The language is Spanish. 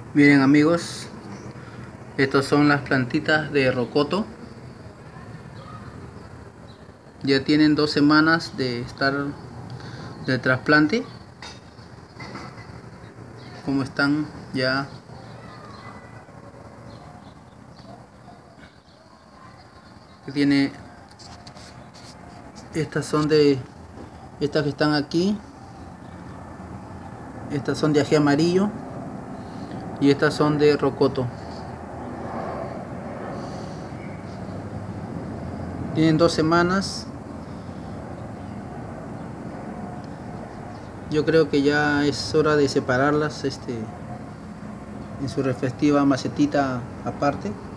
Miren amigos, estas son las plantitas de rocoto. Ya tienen 2 semanas de estar de trasplante. Como están ya. Tiene, estas que están aquí. Estas son de ají amarillo y estas son de rocoto. Tienen 2 semanas. Yo creo que ya es hora de separarlas en su respectiva macetita aparte.